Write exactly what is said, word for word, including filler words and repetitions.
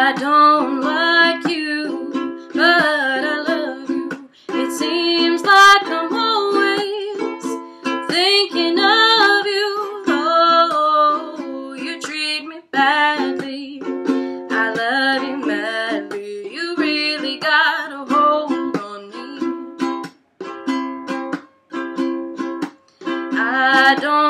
I don't like you, but I love you. It seems like I'm always thinking of you. Oh, you treat me badly, I love you madly. You really got a hold on me. I don't